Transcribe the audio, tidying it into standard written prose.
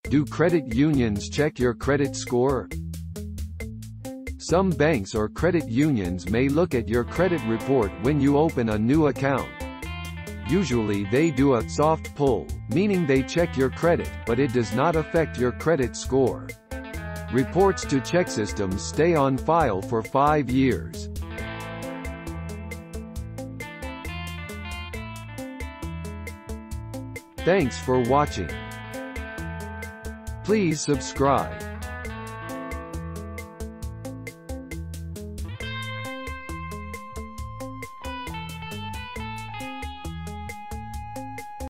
Do credit unions check your credit score? Some banks or credit unions may look at your credit report when you open a new account. Usually they do a soft pull, meaning they check your credit, but it does not affect your credit score. Reports to ChexSystems stay on file for 5 years. Thanks for watching. Please subscribe.